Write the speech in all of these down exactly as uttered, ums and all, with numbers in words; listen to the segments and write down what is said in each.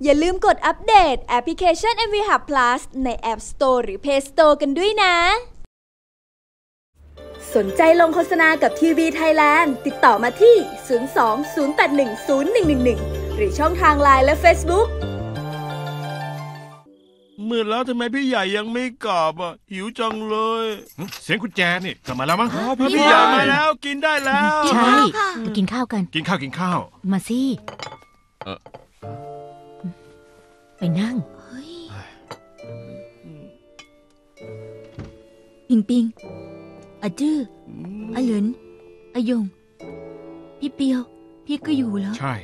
อย่าลืมกดอัปเดตแอปพลิเคชัน เอ็ม วี Hub Plus ใน App Store หรือ Play Store กันด้วยนะสนใจลงโฆษณากับทีวีไทยแลนด์ติดต่อมาที่ศูนย์ สอง ศูนย์ แปด หนึ่ง ศูนย์ หนึ่ง หนึ่ง หนึ่งหรือช่องทาง ไลน์ และ Facebook มืดแล้วทำไมพี่ใหญ่ยังไม่กลับอ่ะหิวจังเลยเสียงกุญแจนี่กลับมาแล้วมั้งพี่ใหญ่มาแล้วกินได้แล้วใช่มากินข้าวกันกินข้าวกินข้าวมาสิเออไปนั่งปิงปิงอาจื้ออาเหลินอายงพี่เปียวพี่ก็อยู่แล้วใช่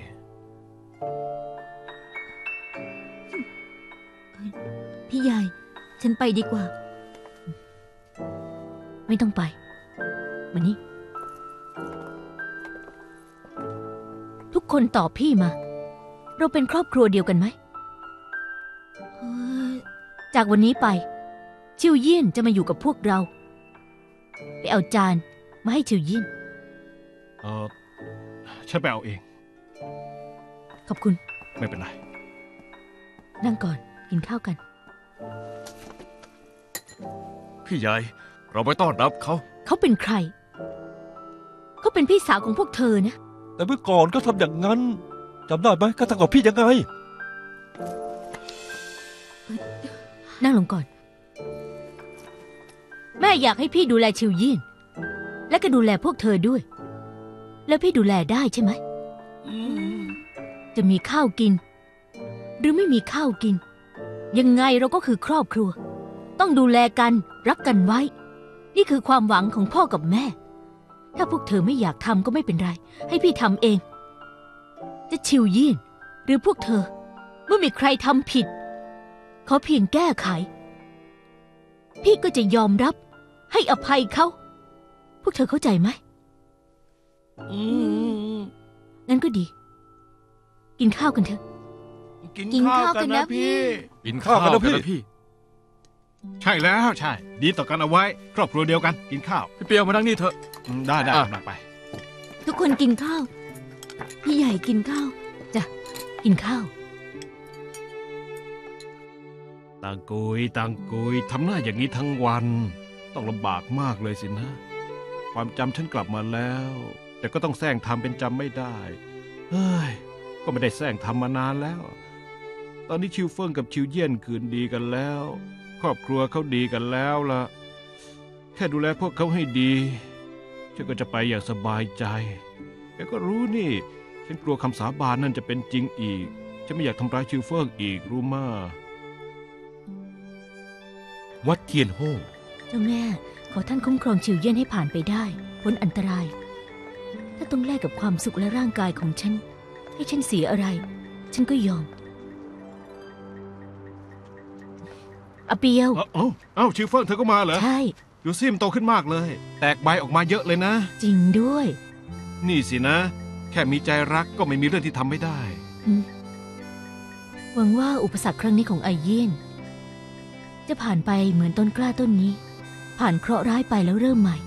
พี่ใหญ่ฉันไปดีกว่าไม่ต้องไปมานี่ทุกคนตอบพี่มาเราเป็นครอบครัวเดียวกันไหมจากวันนี้ไปชิวเยี่ยนจะมาอยู่กับพวกเราไปเอาจานมาให้ชิวเยี่ยนเออฉันไปเอาเองขอบคุณไม่เป็นไรนั่งก่อนกินข้าวกันพี่ใหญ่เราไปต้อนรับเขาเขาเป็นใครเขาเป็นพี่สาวของพวกเธอนะแต่เมื่อก่อนก็ทำอย่างนั้นจำได้ไหมเขาทำกับพี่ยังไงนั่งลงก่อนแม่อยากให้พี่ดูแลชิวยี่นและก็ดูแลพวกเธอด้วยแล้วพี่ดูแลได้ใช่ไหมจะมีข้าวกินหรือไม่มีข้าวกินยังไงเราก็คือครอบครัวต้องดูแลกันรักกันไว้นี่คือความหวังของพ่อกับแม่ถ้าพวกเธอไม่อยากทำก็ไม่เป็นไรให้พี่ทำเองจะชิวยี่นหรือพวกเธอเมื่อมีใครทำผิดขอเพียงแก้ไขพี่ก็จะยอมรับให้อภัยเขาพวกเธอเข้าใจไหมงั้นก็ดีกินข้าวกันเถอะกินข้าวกันนะพี่กินข้าวกันนะพี่ใช่แล้วใช่ดีต่อกันเอาไว้ครอบครัวเดียวกันกินข้าวพี่เปียวมานั่งนี่เถอะได้ได้นั่งไปทุกคนกินข้าวพี่ใหญ่กินข้าวจ้ะกินข้าวต่างกุยต่างกุยทำหน้าอย่างนี้ทั้งวันต้องลำบากมากเลยสินะความจำฉันกลับมาแล้วแต่ก็ต้องแซงทำเป็นจำไม่ได้เฮ้ยก็ไม่ได้แซงทำมานานแล้วตอนนี้ชิวเฟิงกับชิวเยี่ยนคืนดีกันแล้วครอบครัวเขาดีกันแล้วล่ะแค่ดูแลพวกเขาให้ดีฉันก็จะไปอย่างสบายใจแต่ก็รู้นี่ฉันกลัวคำสาบานนั่นจะเป็นจริงอีกฉันไม่อยากทำร้ายชิวเฟิงอีกรู้มาวัดเทียนโฮเจ้าแม่ขอท่านคุ้มครองชิวเยี่ยนให้ผ่านไปได้พ้นอันตรายถ้าต้องแลกกับความสุขและร่างกายของฉันให้ฉันเสียอะไรฉันก็ยอมอาเปียวเอ้าเอ้าชิวเฟิงเธอก็มาเหรอใช่ดูซิมโตขึ้นมากเลยแตกใบออกมาเยอะเลยนะจริงด้วยนี่สินะแค่มีใจรักก็ไม่มีเรื่องที่ทำไม่ได้หวังว่าอุปสรรคครั้งนี้ของไอเยี่ยนจะผ่านไปเหมือนต้นกล้าต้นนี้ผ่านเคราะห์ร้ายไปแล้วเริ่มใหม่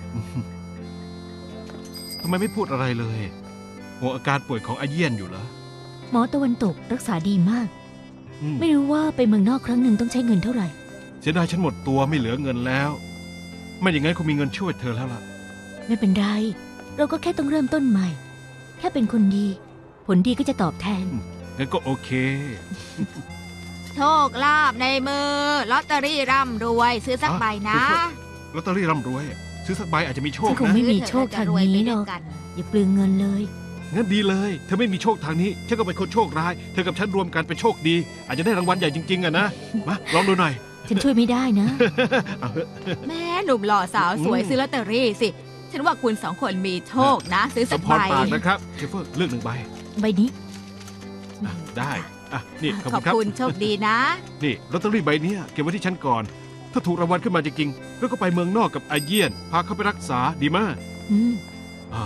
ทำไมไม่พูดอะไรเลยห่วงอาการป่วยของไอเยี่ยนอยู่เหรอหมอตะวันตกรักษาดีมากไม่รู้ว่าไปเมืองนอกครั้งหนึ่งต้องใช้เงินเท่าไหร่เสียดายฉันหมดตัวไม่เหลือเงินแล้วไม่อย่างนั้นคงมีเงินช่วยเธอแล้วล่ะไม่เป็นไรเราก็แค่ต้องเริ่มต้นใหม่แค่เป็นคนดีผลดีก็จะตอบแทนงั้นก็โอเคโชคลาภในมือลอตเตอรี่ร่ำรวยซื้อสักใบนะลอตเตอรี่ร่ำรวยซื้อสักใบอาจจะมีโชคนะคงไม่มีโชคทางนี้หรอกอย่าเปลืองเงินเลยงั้นดีเลยเธอไม่มีโชคทางนี้ฉันก็เป็นคนโชคร้ายเธอกับฉันรวมกันเป็นโชคดีอาจจะได้รางวัลใหญ่จริงๆอะนะมาลองดูหน่อยฉันช่วยไม่ได้นะแม่หนุ่มหล่อสาวสวยซื้อลอตเตอรี่สิฉันว่าคุณสองคนมีโชคนะซื้อสักใบปากนะครับเชฟเฟอร์เลือกหนึ่งใบใบนี้ได้อ่ะนี่ขอบคุณครับขอบคุณโชคดีนะนี่ลอตเตอรี่ใบนี้เก็บไว้ที่ฉันก่อนถ้าถูกรางวัลขึ้นมาจริงๆเราก็ไปเมืองนอกกับอาเยี่ยนพาเขาไปรักษาดีมากอืมอ่า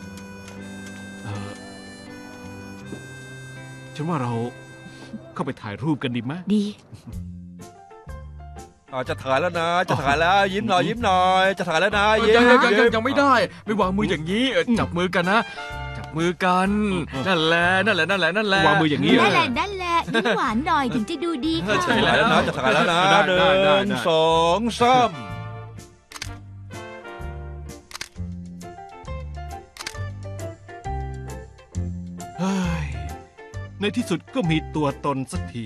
ฉันว่าเราเข้าไปถ่ายรูปกันดีไหมดีอาจะถ่ายแล้วนะจะถ่ายแล้วยิ้มหน่อยยิ้มหน่อยจะถ่ายแล้วนะยังยังยังยังไม่ได้ไม่วางมืออย่างนี้จับมือกันนะจับมือกัน นั่นแหละนั่นแหละนั่นแหละนั่นแหละวางมืออย่างนี้นั่นเลแหละยนั่นแหละยิ้มหวานหน่อยถึงจะดูดีค่ะใช่ถ่ายแล้วนะจะถ่ายแล้วนะได้หได้ได้นึ่งได้สองสามเฮ้ยในที่สุดก็มีตัวตนสักที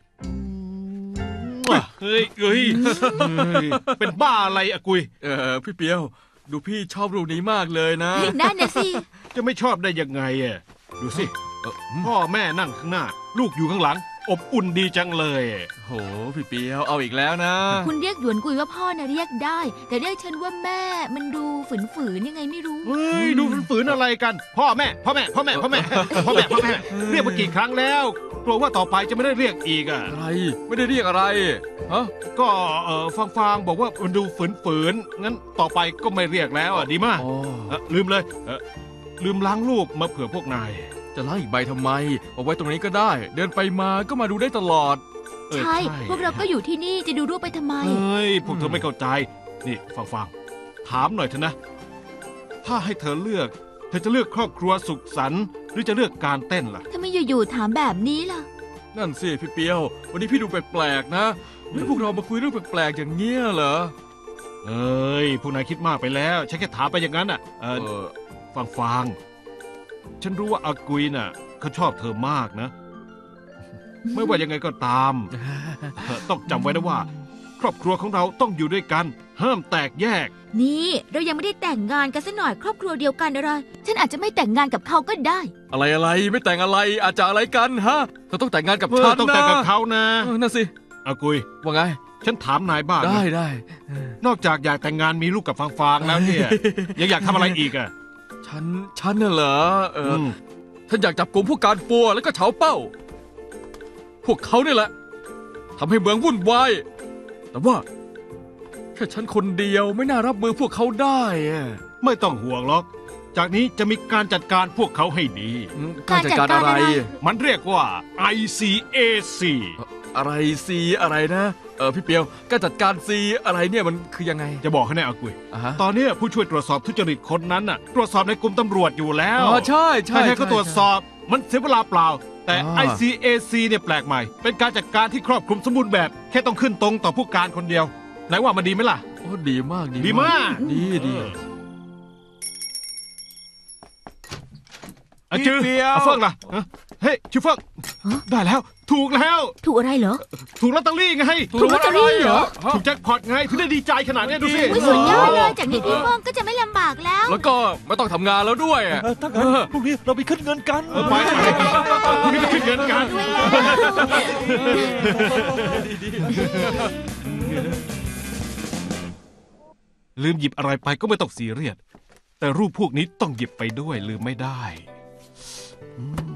เฮ้ยเฮ้ยเฮ้ยเป็นบ้าอะไรอะกุยเออพี่เปียว ดูพี่ชอบรูปนี้มากเลยนะเฮ้ยนั่นน่ะสิจะไม่ชอบได้ยังไงอะดูสิเออพ่อแม่นั่งข้างหน้า ลูกอยู่ข้างหลัง อบอุ่นดีจังเลยโหพี่เปียวเอาอีกแล้วนะคุณเรียกหยวนกุยว่าพ่อนะเรียกได้ แต่เรียกฉันว่าแม่มันดูฝืนๆยังไงไม่รู้เฮ้ยดูฝืนๆอะไรกัน พ่อแม่ พ่อแม่ พ่อแม่ พ่อแม่ พ่อแม่ พ่อแม่ เรียกมากี่ครั้งแล้วกลัวว่าต่อไปจะไม่ได้เรียกอีกอ่ะอะไรไม่ได้เรียกอะไรฮะก็เออฟังฟางๆบอกว่ามันดูฝืนๆงั้นต่อไปก็ไม่เรียกแล้วอ่ะดีมากอ๋อเอ่อลืมเลยเอ่อลืมล้างรูปมาเผื่อพวกนายจะล้างอีกใบทำไมเอาไว้ตรงนี้ก็ได้ เดินไปมาก็มาดูได้ตลอดเออใช่ พวกเราก็อยู่ที่นี่จะดูรูปไปทำไมเฮ้ยพวกเธอไม่เข้าใจ นี่ฟังฟังๆถามหน่อยเถอะนะ ถ้าให้เธอเลือก เธอจะเลือกครอบครัวสุขสันต์หรือจะเลือกการเต้นล่ะถ้าไม่อยู่ๆถามแบบนี้ล่ะนั่นสิพี่เปียว วันนี้พี่ดูแปลกๆนะนี่พวกเรามาคุยเรื่องแปลกๆอย่างเงี้ยเหรอเอ้ยพวกนายคิดมากไปแล้วฉันแค่ถามไปอย่างนั้นอ่ะเอเอออฟังฟังๆฉันรู้ว่าอากุยน่ะเขาชอบเธอมากนะ ไม่ว่ายังไงก็ตามเอ่อต้องจำไว้นะว่า ครอบครัวของเราต้องอยู่ด้วยกัน ห้ามแตกแยกนี่เรายังไม่ได้แต่งงานกันซะหน่อยครอบครัวเดียวกันอะไร ฉันอาจจะไม่แต่งงานกับเขาก็ได้อะไรอะไรไม่แต่งอะไรอาจจะอะไรกันฮะเธอต้องแต่งงานกับเอฉัอน ต้องแต่งกับนะเขานะเออนั่นสิอากุยว่าไงฉันถามนายบ้างนะได้ได้นอกจากอยากแต่งงานมีลูกกับฟางฟางๆแล้วเนี่ย ยังอยากทำอะไรอีกอ่ะฉันฉันน่ะเหรอเอออมฉันอยากจับกลุ่มผู้การปัวแล้วก็เฉาเป้า พวกเขานี่แหละทำให้เมืองวุ่นวายแต่ว่าแค่ฉันคนเดียวไม่น่ารับมือพวกเขาได้อะไม่ต้องห่วงหรอก จากนี้จะมีการจัดการพวกเขาให้ดีอืมการจัดการอะไรการจัดการอะไรมันเรียกว่า ไอ ซี เอ ซีอะไรซีอะไรนะเออพี่เปียวการจัดการซีอะไรเนี่ยมันคือยังไงจะบอกให้แน่อากุยอ่าฮะตอนเนี้ยผู้ช่วยตรวจสอบทุจริตคนนั้นน่ะ ตรวจสอบในกลุ่มตำรวจอยู่แล้วอ๋อใช่ใช่ให้ให้เขาใช่ตรวจสอบมันเสียเวลาเปล่า แต่อ่าไอ ซี เอ ซี เนี่ยแปลกใหม่ เป็นการจัดการที่ครอบคลุมสมบูรณ์แบบ แค่ต้องขึ้นตรงต่อผู้การคนเดียวไหนว่ามันดีไหมล่ะโอ้ดีมากดีมากดีดีเอออ่ะจือพี่เปียวเอาเฟิงล่ะฮะเฮ้ยชื่อเฟิงฮะได้แล้ว ถูกแล้วถูกอะไรเหรอถูกลอตเตอรี่ไงถูกลอตเตอรี่เหรอถูกแจ็คพอตไงถึงได้ดีใจขนาดเนี้ยดูสิอุ้ยสุดยอดเลยจากนี้พี่ฟองก็จะไม่ลำบากแล้วแล้วก็ไม่ต้องทำงานแล้วด้วยอะเออถ้างั้นพรุ่งนี้เราไปขึ้นเงินกันเออไปคุณนี่ไปขึ้นเงินกันด้วยแล้วลืมหยิบอะไรไปก็ไม่ต้องซีเรียส แต่รูปพวกนี้ต้องหยิบไปด้วยลืมไม่ได้อืม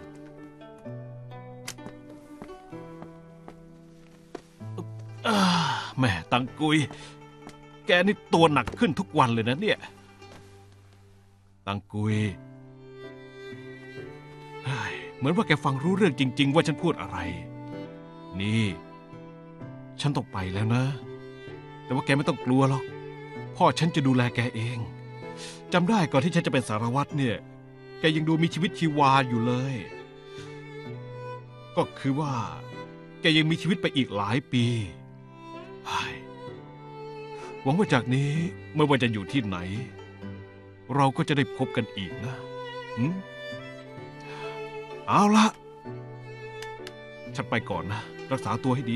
อ่าแม่ตังกุย แกนี่ตัวหนักขึ้นทุกวันเลยนะเนี่ย ตังกุยเฮ้ยเหมือนว่าแกฟังรู้เรื่องจริง ๆ ว่าฉันพูดอะไร นี่ ฉันต้องไปแล้วนะ แต่ว่าแกไม่ต้องกลัวหรอก พ่อฉันจะดูแลแกเอง จำได้ก่อนที่ฉันจะเป็นสารวัตรเนี่ย แกยังดูมีชีวิตชีวาอยู่เลย ก็คือว่า แกยังมีชีวิตไปอีกหลายปีเฮ้ยหวังว่าจากนี้ไม่ว่าจะอยู่ที่ไหน เราก็จะได้พบกันอีกนะหืมเอาละฉันไปก่อนนะ รักษาตัวให้ดี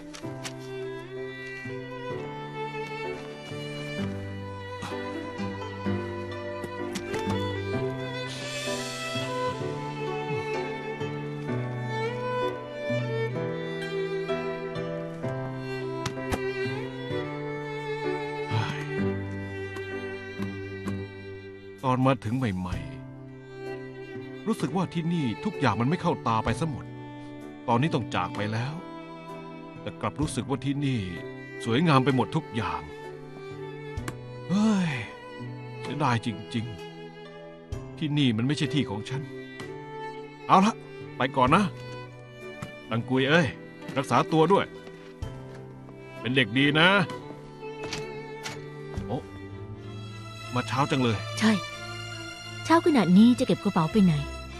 ตอนมาถึงใหม่ๆ รู้สึกว่าที่นี่ทุกอย่างมันไม่เข้าตาไปซะหมด ตอนนี้ต้องจากไปแล้ว แต่กลับรู้สึกว่าที่นี่ สวยงามไปหมดทุกอย่าง เฮ้ยเสียดายจริงๆ ที่นี่มันไม่ใช่ที่ของฉัน เอาละไปก่อนนะ ตังกุยเอ้ย รักษาตัวด้วย เป็นเด็กดีนะ โอ้มาเช้าจังเลยใช่ ฉันช้าขนาดนี้จะเก็บกระเป๋าไปไหน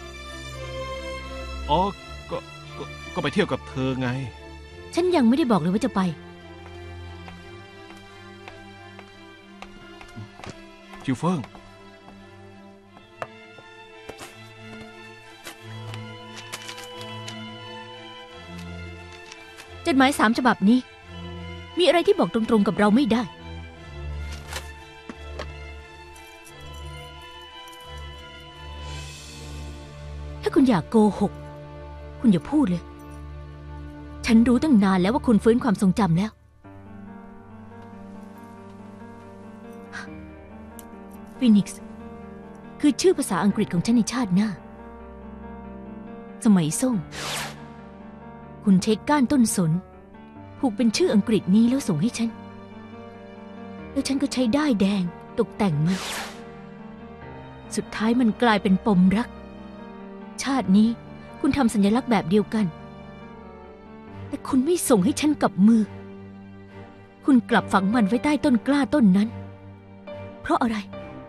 อ๋อก็ก็ก็ไปเที่ยวกับเธอไงฉันยังไม่ได้บอกเลยว่าจะไปชิวเฟิงจดหมายสามฉบับนี้ มีอะไรที่บอกตรงๆกับเราไม่ได้ ถ้าคุณอยากโกหก คุณอย่าพูดเลย ฉันรู้ตั้งนานแล้วว่าคุณฟื้นความทรงจำแล้ว ฟีนิกซ์คือชื่อภาษาอังกฤษของฉันในชาติหน้า สมัยส่งคุณเช็คก้านต้นสนผูกเป็นชื่ออังกฤษนี้แล้วส่งให้ฉัน แล้วฉันก็ใช้ด้ายแดงตกแต่งมัน สุดท้ายมันกลายเป็นปมรัก ชาตินี้คุณทำสัญลักษณ์แบบเดียวกัน แต่คุณไม่ส่งให้ฉันกับมือ คุณกลับฝังมันไว้ใต้ต้นกล้าต้นนั้น เพราะอะไร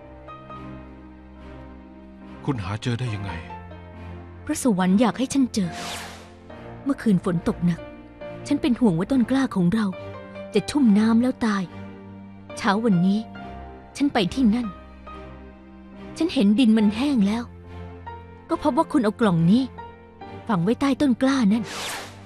คุณหาเจอได้ยังไงพระสวรรค์อยากให้ฉันเจอ เมื่อคืนฝนตกหนัก ฉันเป็นห่วงว่าต้นกล้าของเรา จะชุ่มน้ำแล้วตาย เช้าวันนี้ ฉันไปที่นั่น ฉันเห็นดินมันแห้งแล้ว ก็พบว่าคุณเอากล่องนี้ฝังไว้ใต้ต้นกล้านั่น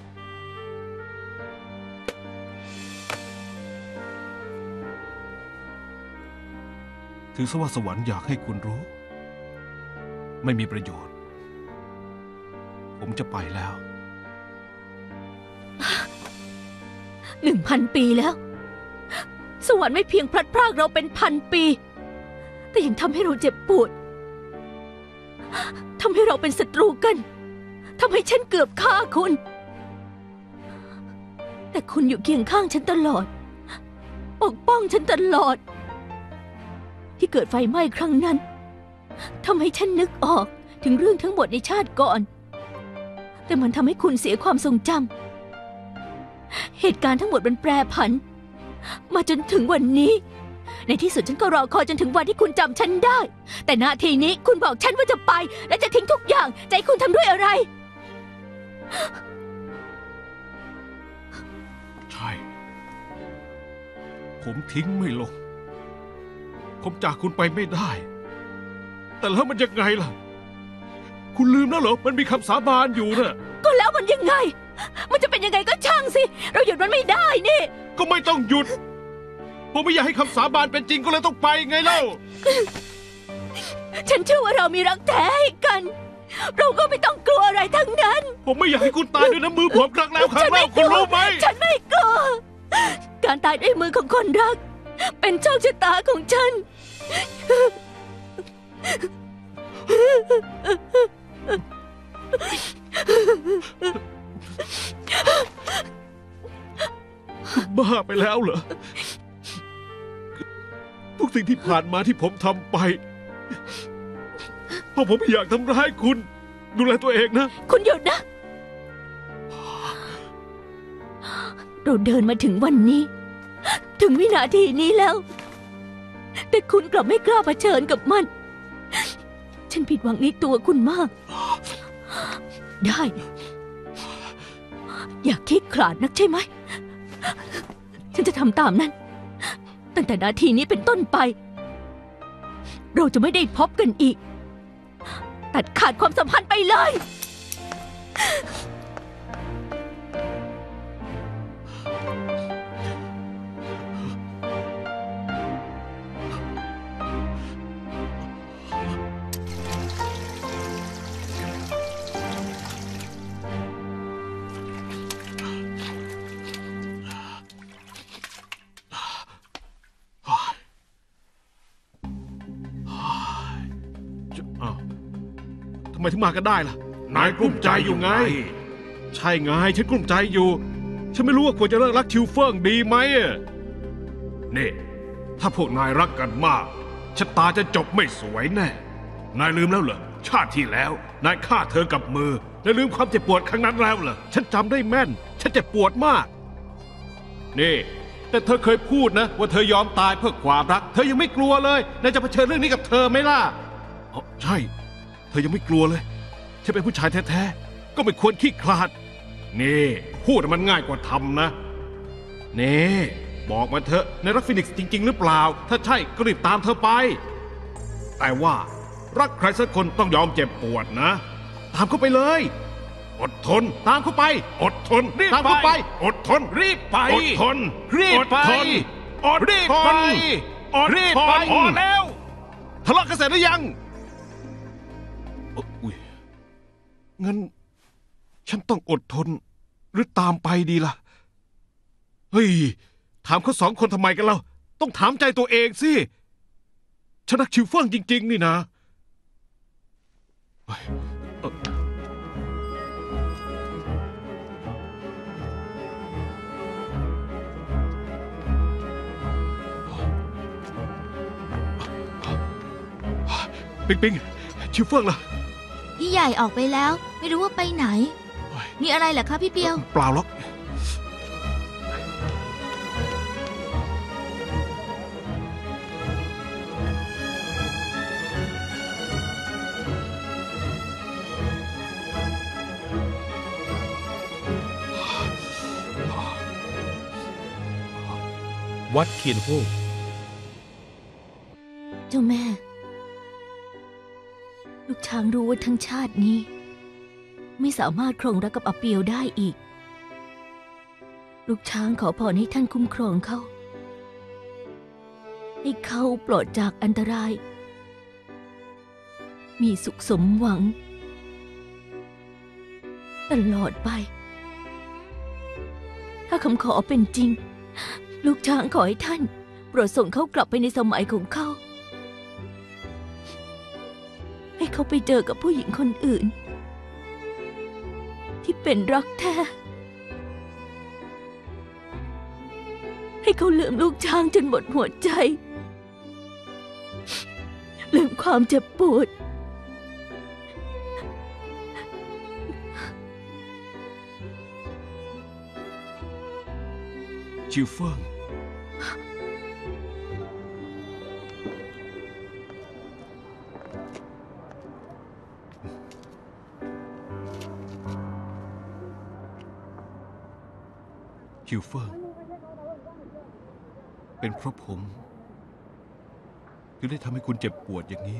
ถือซะว่าสวรรค์อยากให้คุณรู้ ไม่มีประโยชน์ ผมจะไปแล้วหนึ่งพันปีแล้ว สวรรค์ไม่เพียงพลัดพรากเราเป็นพันปี แต่ยังทำให้เราเจ็บปวดทำให้เราเป็นศัตรูกันทำให้ฉันเกือบฆ่าคุณ แต่คุณอยู่เคียงข้างฉันตลอด ปกป้องฉันตลอด ที่เกิดไฟไหม้ครั้งนั้นทำให้ฉันนึกออกถึงเรื่องทั้งหมดในชาติก่อน แต่มันทำให้คุณเสียความทรงจำเหตุการณ์ทั้งหมดมันแปรผัน มาจนถึงวันนี้ ในที่สุดฉันก็รอคอยจนถึงวันที่คุณจำฉันได้ แต่นาทีนี้คุณบอกฉันว่าจะไป และจะทิ้งทุกอย่างจะให้คุณทำด้วยอะไรใช่ ผมทิ้งไม่ลง ผมจากคุณไปไม่ได้ แต่แล้วมันยังไงล่ะ คุณลืมแล้วเหรอ มันมีคำสาบานอยู่น่ะก็แล้วมันยังไง มันจะเป็นยังไงก็ช่างสิ เราหยุดมันไม่ได้นี่ก็ไม่ต้องหยุด ผมไม่อยากให้คำสาบานเป็นจริงก็เลยต้องไปไงเล่าฉันเชื่อว่าเรามีรักแท้ให้กัน เราก็ไม่ต้องกลัวอะไรทั้งนั้นผมไม่อยากให้คุณตายด้วยน้ำมือผมครั้งแล้วครั้งเล่าคุณรู้ไหมฉันไม่กลัว การตายด้วยมือของคนรัก เป็นโชคชะตาของฉันบ้าไปแล้วเหรอ ทุกสิ่งที่ผ่านมาที่ผมทำไปเพราะผมไม่อยากทำร้ายคุณ ดูแลตัวเองนะคุณหยุดนะ เราเดินมาถึงวันนี้ ถึงวินาทีนี้แล้ว แต่คุณกลับไม่กล้าเผชิญกับมัน ฉันผิดหวังในตัวคุณมาก ได้ อยากคิดขลาดนักใช่ไหม ฉันจะทำตามนั้น ตั้งแต่นาทีนี้เป็นต้นไป เราจะไม่ได้พบกันอีก ตัดขาดความสัมพันธ์ไปเลยอ้าวทำไมถึงมากันได้ล่ะ นายกลุ้มใจอยู่ไง ใช่ไง ฉันกลุ้มใจอยู่ ฉันไม่รู้ว่าควรจะเลิกรักชิวเฟิงดีไหมนี่ถ้าพวกนายรักกันมากชะตาจะจบไม่สวยแน่ นายลืมแล้วเหรอ ชาติที่แล้ว นายฆ่าเธอกับมือ และลืมความเจ็บปวดครั้งนั้นแล้วเหรอ ฉันจำได้แม่น ฉันเจ็บปวดมาก นี่ แต่เธอเคยพูดนะว่าเธอยอมตายเพื่อความรัก เธอยังไม่กลัวเลยนายจะเผชิญเรื่องนี้กับเธอไหมล่ะอ๋อใช่ เธอยังไม่กลัวเลยฉันเป็นผู้ชายแท้ๆก็ไม่ควรขี้คลาดนี่พูดมันง่ายกว่าทำนะนี่บอกมาเถอะในรักฟินิกซ์จริงๆหรือเปล่าถ้าใช่ก็รีบตามเธอไปแต่ว่ารักใครสักคนต้องยอมเจ็บปวดนะตามเข้าไปเลยอดทนตามเข้าไปอดทนตามเข้าไปอดทนรีบไปอดทนรีบไปอดรีบไปอดรีบไปพอแล้วทะเลาะกันเสร็จหรือยังอุ๊ยงั้นฉันต้องอดทนหรือตามไปดีล่ะเฮ้ยถามเขาสองคนทำไมกันเล่าต้องถามใจตัวเองสิฉันรักชิวเฟิ่งจริงๆนี่นะเฮ้ยเอ่อปิงปิงชิวเฟิ่งล่ะพี่ใหญ่ออกไปแล้ว ไม่รู้ว่าไปไหน มีอะไรเหรอคะพี่เปียวเปล่าหรอกวัดเคียนโฮเจ้าแม่ ลูกช้างรู้ว่าทั้งชาตินี้ ไม่สามารถครองรักกับอาเปียวได้อีก ลูกช้างขอพรให้ท่านคุ้มครองเขาให้เขาปลอดจากอันตราย มีสุขสมหวัง ตลอดไป ถ้าคำขอเป็นจริง ลูกช้างขอให้ท่านโปรดส่งเขากลับไปในสมัยของเขาให้เขาไปเจอกับผู้หญิงคนอื่น ที่เป็นรักแท้ให้เขาลืมลูกช้างจนหมดหัวใจลืมความเจ็บปวดชิวเฟิ่งชิวเฟิ่งเป็นเพราะผมถึงได้ทำให้คุณเจ็บปวดอย่างนี้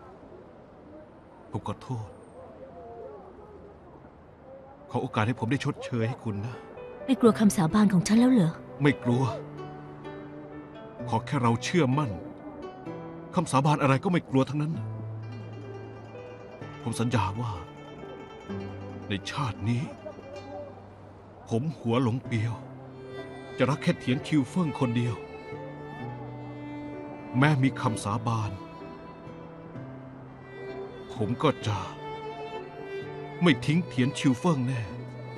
ผมขอโทษขอโอกาสให้ผมได้ชดเชยให้คุณนะไม่กลัวคำสาบานของฉันแล้วเหรอไม่กลัวขอแค่เราเชื่อมั่นคำสาบานอะไรก็ไม่กลัวทั้งนั้นผมสัญญาว่าในชาตินี้ผมหัวหลงเปียวจะรักแค่เถียนคิวเฟิ่งคนเดียวแม้มีคำสาบานผมก็จะไม่ทิ้งเถียนชิวเฟิ่งแน่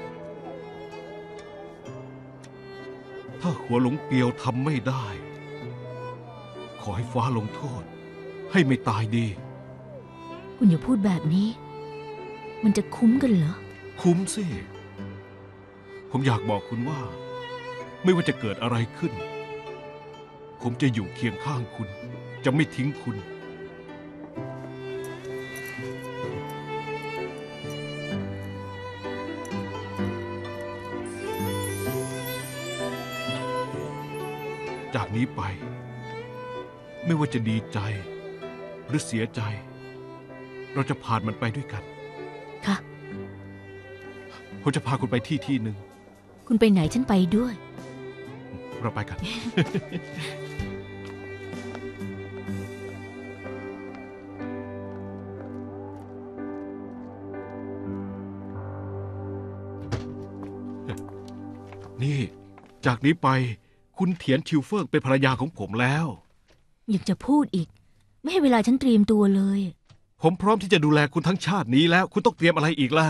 ถ้าหัวหลงเปียวทำไม่ได้ขอให้ฟ้าลงโทษให้ไม่ตายดีคุณอย่าพูดแบบนี้มันจะคุ้มกันเหรอคุ้มสิผมอยากบอกคุณว่าไม่ว่าจะเกิดอะไรขึ้นผมจะอยู่เคียงข้างคุณจะไม่ทิ้งคุณจากนี้ไปไม่ว่าจะดีใจหรือเสียใจเราจะผ่านมันไปด้วยกันค่ะผมจะพาคุณไปที่ที่หนึ่งคุณไปไหนฉันไปด้วยเราไปกัน นี่จากนี้ไปคุณเถียนชิวเฟิ่งเป็นภรรยาของผมแล้วอยากจะพูดอีกไม่ให้เวลาฉันเตรียมตัวเลยผมพร้อมที่จะดูแลคุณทั้งชาตินี้แล้วคุณต้องเตรียมอะไรอีกล่ะ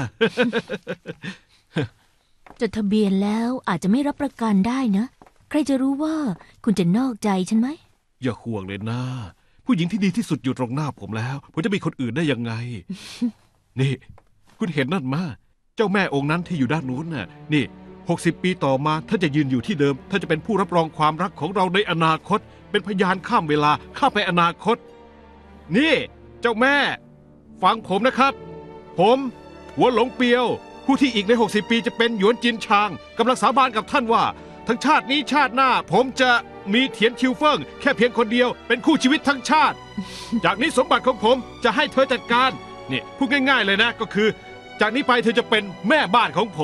จดทะเบียนแล้วอาจจะไม่รับประกันได้นะใครจะรู้ว่าคุณจะนอกใจฉันไหมอย่าห่วงเลยนะผู้หญิงที่ดีที่สุดอยู่ตรงหน้าผมแล้วผมจะมีคนอื่นได้ยังไง นี่คุณเห็นนั่นมาเจ้าแม่องค์นั้นที่อยู่ด้านนู้นน่ะนี่หกสิบปีต่อมาถ้าจะยืนอยู่ที่เดิมถ้าจะเป็นผู้รับรองความรักของเราในอนาคตเป็นพยานข้ามเวลาข้ามไปอนาคตนี่เจ้าแม่ฟังผมนะครับ ผมหัวหลงเปียว ผู้ที่อีกในหกสิบปีจะเป็นหยวนจินชางกำลังสาบานกับท่านว่าทั้งชาตินี้ชาติหน้า ผมจะมีเถียนชิวเฟิงแค่เพียงคนเดียวเป็นคู่ชีวิตทั้งชาติ จากนี้สมบัติของผมจะให้เธอจัดการนี่พูดง่ายๆเลยนะก็คือ จากนี้ไปเธอจะเป็นแม่บ้านของผม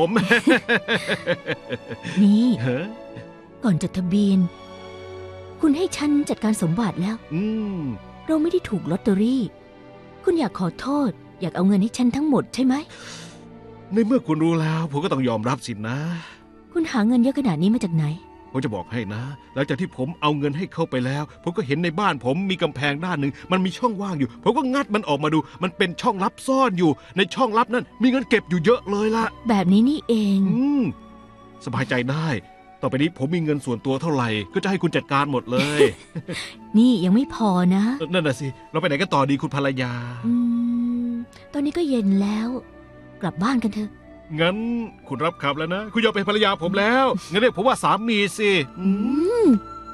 นี่เฮ้อก่อนจดทะเบียน คุณให้ฉันจัดการสมบัติแล้วอืมเราไม่ได้ถูกลอตเตอรี่ คุณอยากขอโทษ อยากเอาเงินให้ฉันทั้งหมดใช่ไหมในเมื่อคุณรู้แล้วผมก็ต้องยอมรับสินะคุณหาเงินเยอะขนาดนี้มาจากไหนผมจะบอกให้นะ หลังจากที่ผมเอาเงินให้เข้าไปแล้ว ผมก็เห็นในบ้านผมมีกำแพงด้านหนึ่งมันมีช่องว่างอยู่ ผมก็งัดมันออกมาดู มันเป็นช่องลับซ่อนอยู่ ในช่องลับนั้นมีเงินเก็บอยู่เยอะเลยล่ะแบบนี้นี่เองอืมสบายใจได้ ต่อไปนี้ผมมีเงินส่วนตัวเท่าไหร่ ก็จะให้คุณจัดการหมดเลยนี่ยังไม่พอนะนั่นน่ะสิ เราไปไหนกันต่อดีคุณภรรยาอืม ตอนนี้ก็เย็นแล้ว กลับบ้านกันเถอะงั้นคุณรับคำแล้วนะ คุณยอมเป็นภรรยาผมแล้ว งั้นเรียกผมว่าสามีสิอืม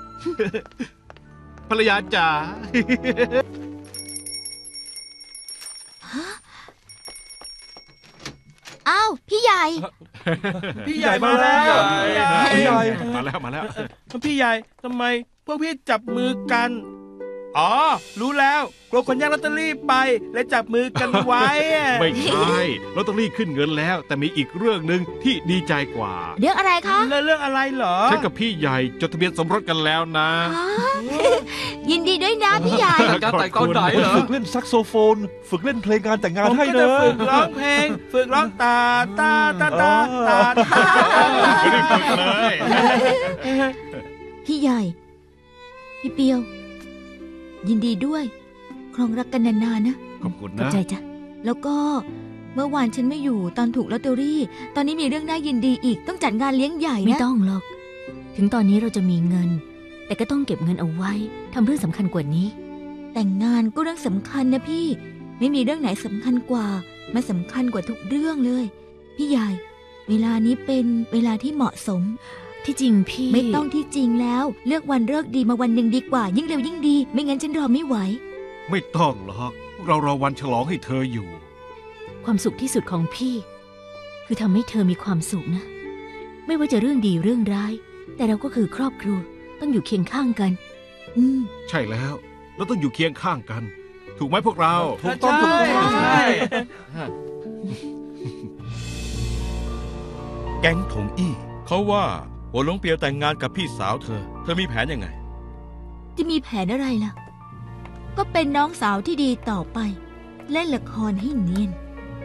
ภรรยาจ๋าอ้าวพี่ใหญ่พี่ใหญ่มาแล้วพี่ใหญ่มาแล้วมาแล้วพี่ใหญ่ทำไมพวกพี่จับมือกัน อ๋อ รู้แล้วกลัวคนแย่งลอตเตอรี่ไปและจับมือกันไว้อะไม่ใช่ลอตเตอรี่ขึ้นเงินแล้ว แต่มีอีกเรื่องหนึ่งที่ดีใจกว่าเรื่องอะไรคะแล้วเรื่องอะไรเหรอฉันกับพี่ใหญ่จดทะเบียนสมรสกันแล้วนะอ๋อ ยินดีด้วยนะพี่ใหญ่การแต่งตอนไหนเหรอฝึกเล่นแซกโซโฟน ฝึกเล่นเพลงงานแต่งงานผมให้ก็นะจะฝึกร้องเพลง ฝึกร้องตาตาตาตาตาตาไม่ได้ฝึกเลยพี่ใหญ่ พี่เปียว ยินดีด้วย ครองรักกันนานๆนะขอบคุณขอบนะใจจ้ะแล้วก็เมื่อวานฉันไม่อยู่ตอนถูกลอตเตอรี่ ตอนนี้มีเรื่องน่ายินดีอีกต้องจัดงานเลี้ยงใหญ่ไม่นะต้องหรอก ถึงตอนนี้เราจะมีเงิน แต่ก็ต้องเก็บเงินเอาไว้ทำเรื่องสำคัญกว่านี้แต่งงานก็เรื่องสำคัญนะพี่ ไม่มีเรื่องไหนสำคัญกว่ามันสำคัญกว่าทุกเรื่องเลย พี่ใหญ่ เวลานี้เป็นเวลาที่เหมาะสมที่จริงพี่ไม่ต้องที่จริงแล้ว เลือกวันเลิกดีมาวันหนึ่งดีกว่า ยิ่งเร็วยิ่งดี ไม่งั้นฉันรอไม่ไหวไม่ต้องหรอกพวกเรารอวันฉลองให้เธออยู่ความสุขที่สุดของพี่ คือทำให้เธอมีความสุขนะ ไม่ว่าจะเรื่องดีเรื่องร้าย แต่เราก็คือครอบครัวต้องอยู่เคียงข้างกันอืมใช่แล้ว เราต้องอยู่เคียงข้างกัน ถูกไหมพวกเราถูกต้องถูกต้องใช่แก๊งถงอี้เขาว่าหัวหลงเปียวแต่งงานกับพี่สาวเธอ เธอมีแผนยังไงจะมีแผนอะไรล่ะ ก็เป็นน้องสาวที่ดีต่อไป เล่นละครให้เนียน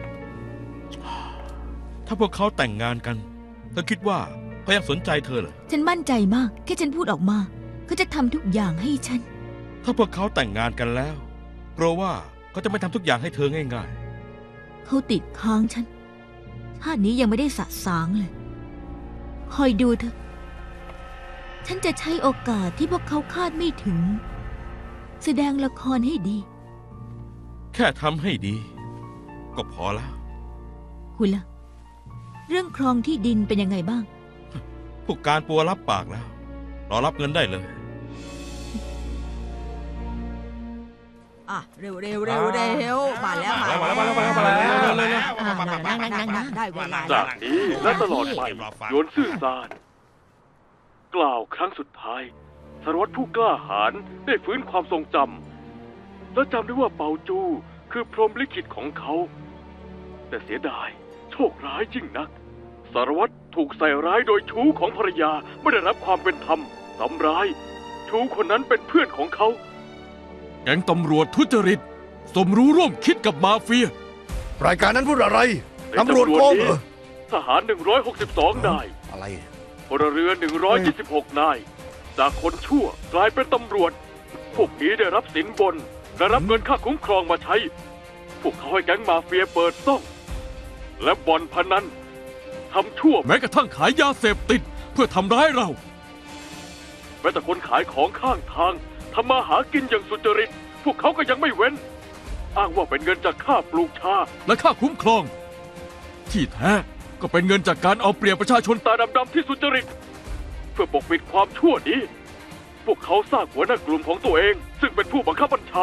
ถ้าพวกเขาแต่งงานกัน เธอคิดว่าเขายังสนใจเธอเหรอฉันมั่นใจมาก แค่ฉันพูดออกมาเขาจะทำทุกอย่างให้ฉันถ้าพวกเขาแต่งงานกันแล้วกลัวว่าเขาจะไม่ทำทุกอย่างให้เธอง่ายเขาติดค้างฉัน ชาตินี้ยังไม่ได้สะสางเลย คอยดูเถอะ ฉันจะใช้โอกาสที่พวกเขาคาดไม่ถึง แสดงละครให้ดีๆ แค่ทำให้ดี ก็พอแล้วคุณล่ะ เรื่องครองที่ดินเป็นยังไงบ้างพวกการปัวรับปากแล้ว รอรับเงินได้เลยอ่ะเร็วเร็วเร็วเร็วมาแล้วมาแล้วมาแล้วมาแล้วมาแล้วมาแล้วอ่ะมานั่งนั่งนั่งนั่งได้เวลาจากนี้และตลอดไปโยนซื่อซานกล่าวครั้งสุดท้ายสารวัตรผู้กล้าหาญได้ฟื้นความทรงจำและจำได้ว่าเปาจูคือพรหมลิขิตของเขา แต่เสียดายโชคร้ายยิ่งนักสารวัตรถูกใส่ร้ายโดยชู้ของภรรยาไม่ได้รับความเป็นธรรมซ้ำร้ายชู้คนนั้นเป็นเพื่อนของเขาแก๊งตำรวจทุจริต สมรู้ร่วมคิดกับมาเฟียรายการนั้นพูดอะไรในตำรวจโกงเหรอทหารหนึ่งร้อยหกสิบสองนายอะไรพลเรือนหนึ่งร้อยยี่สิบหกนาย จากคนชั่วกลายเป็นตำรวจ พวกนี้ได้รับสินบนและรับเงินค่าคุ้มครองมาใช้ พวกเขาให้แก๊งมาเฟียเปิดซ่อง และบ่อนพนันทำชั่วแม้กระทั่งขายยาเสพติดเพื่อทำร้ายเราแม้แต่คนขายของข้างทางทำมาหากินอย่างสุจริต พวกเขาก็ยังไม่เว้น อ้างว่าเป็นเงินจากค่าปลูกชาและค่าคุ้มครอง ที่แท้ก็เป็นเงินจากการเอาเปรียบประชาชนตาดำๆที่สุจริต เพื่อปกปิดความชั่วนี้ พวกเขาสร้างหัวหน้ากลุ่มของตัวเอง ซึ่งเป็นผู้บังคับบัญชา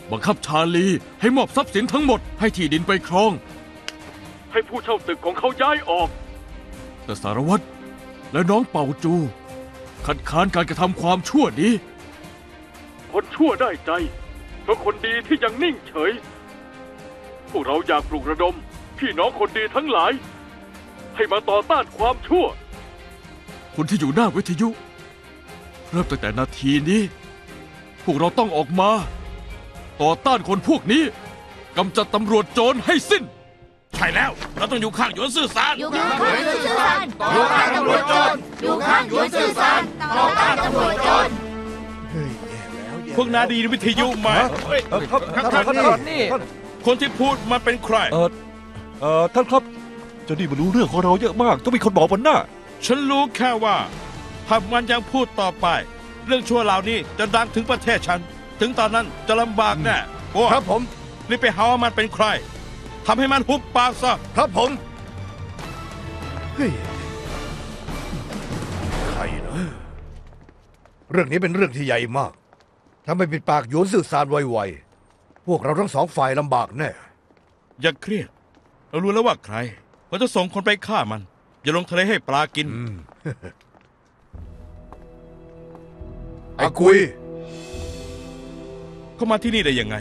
บังคับชาลีให้มอบทรัพย์สินทั้งหมดให้ที่ดินไปครองให้ผู้เช่าตึกของเขาย้ายออกแต่สารวัตรและน้องเป่าจูคัดค้านการกระทำความชั่วนี้คนชั่วได้ใจเพราะคนดีที่ยังนิ่งเฉยพวกเราอยากปลุกระดมพี่น้องคนดีทั้งหลายให้มาต่อต้านความชั่วคนที่อยู่หน้าวิทยุเริ่มตั้งแต่นาทีนี้พวกเราต้องออกมาต่อต้านคนพวกนี้กำจัดตำรวจโจรให้สิ้นใช่แล้วเราต้องอยู่ข้างหยวนซื่อซานอยู่ข้างหยวนซื่อซานต่อต้านตำรวจโจรอยู่ข้างหยวนซื่อซานต่อต้านตำรวจโจรพวกนาดีวิทยุมาครับท่านท่านนี่คนที่พูดมันเป็นใครเออเออท่านครับเจ้านี่มารู้เรื่องของเราเยอะมากต้องมีคนบอกบนหน้าฉันรู้แค่ว่าหากมันยังพูดต่อไปเรื่องชั่วเหล่านี้จะดังถึงประเทศฉันถึงตอนนั้นจะลำบากแน่โอ้ครับผมรีบไปหาว่ามันเป็นใครทำให้มันหุบปากซะครับผมเฮ้ยใครนะเรื่องนี้เป็นเรื่องที่ใหญ่มากถ้าไม่ปิดปากหยวนซื่อซานไวๆพวกเราทั้งสองฝ่ายลำบากแน่อย่าเครียดเรารู้แล้วว่าใครเราจะส่งคนไปฆ่ามันอย่าลงทะเลให้ปลากินไอ้กุยเข้ามาที่นี่ได้ยังไง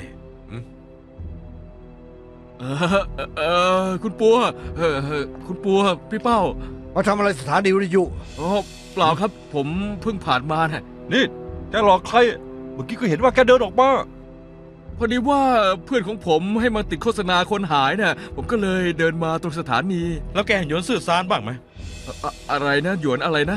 เออเออคุณปัวเออคุณปัวพี่เป้ามาทำอะไรสถานีวิทยุอ๋อเปล่าครับผมเพิ่งผ่านมาน่ะนี่แกหลอกใครเมื่อกี้ก็เห็นว่าแกเดินออกมาพอดีว่าเพื่อนของผมให้มาติดโฆษณาคนหายน่ะผมก็เลยเดินมาตรงสถานีแล้วแกเห็นหยวนซื่อซานบ้างไหมอะไรนะหยวนอะไรนะ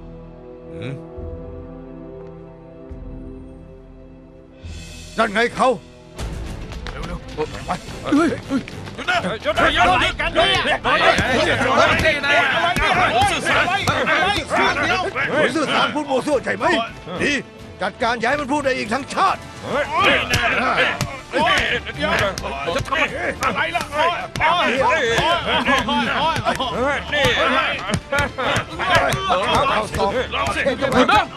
นั่นไงเขาเร็วๆไปเฮ้ยหยุดนะหยุดนะหยุดนะกันด้วยหยวนซื่อซานพูดโม้ซั่วใช่ไหมดีจัดการย้ายมันพูดได้อีกทั้งชาติจะทำอะไรล่ะนี่เอาสอบหยุดนะ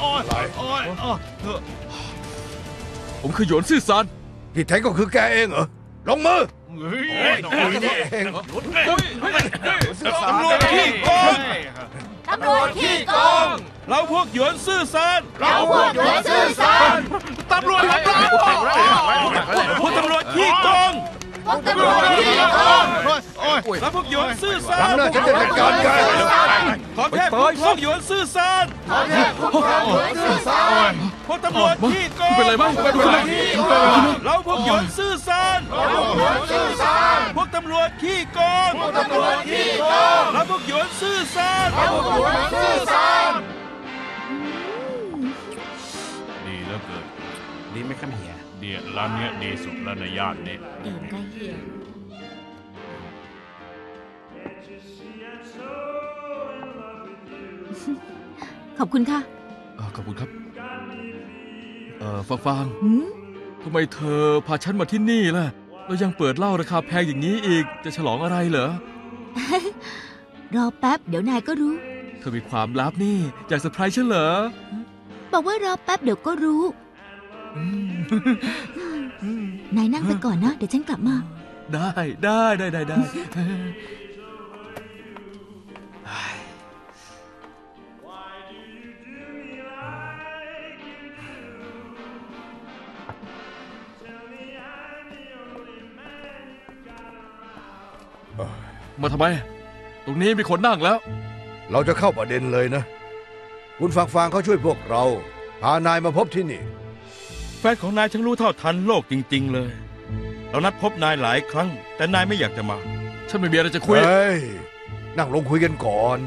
ผมคือหยวนซื่อซานที่แท้ก็คือแกเองเหรอลงมือนี่เองตำรวจขี้โกงตำรวจขี้โกงเราพวกหยวนซื่อซานเราพวกหยวนซื่อซานตำรวจตำรวจพวกตำรวจขี้โกงพวกตำรวจขี้โกงแล้วพวกหยวนซื่อซานหลังหน้าฉันจะจัดการแกขอแค่พวกพวกหยวนซื่อซานขอแค่พวกหยวนซื่อซานพวกตำรวจขี้โกงเป็นไรบ้างเป็นไรเราพวกหยวนซื่อซานพวกตำรวจขี้โกงพวกตำรวจขี้โกงแล้วพวกหยวนซื่อซานพวกหยวนซื่อซานดีแล้วเกิดดีไหมครับเฮียเดียร้านเนี้ยดีสุดแล้วในย่านนี้ดีค่ะเฮียขอบคุณค่ะขอบคุณครับเอ่อฟางฟางทำไมเธอพาฉันมาที่นี่ล่ะแล้วยังเปิดเหล้าราคาแพงอย่างนี้อีกจะฉลองอะไรเหรอรอแป๊บเดี๋ยวนายก็รู้เธอมีความลับนี่อยากเซอร์ไพรส์ฉันเหรอบอกว่ารอแป๊บเดี๋ยวก็รู้นายนั่งไปก่อนนะเดี๋ยวฉันกลับมาได้ได้ได้ได้ได้มาทำไมตรงนี้มีคนนั่งแล้วเราจะเข้าประเด็นเลยนะคุณฟางฟางเขาช่วยพวกเราพานายมาพบที่นี่แฟนของนายช่างรู้เท่าทันโลกจริงๆเลยเรานัดพบนายหลายครั้งแต่นายไม่อยากจะมาฉันไม่มีอะไรจะคุยเฮ้ยนั่งลงคุยกันก่อน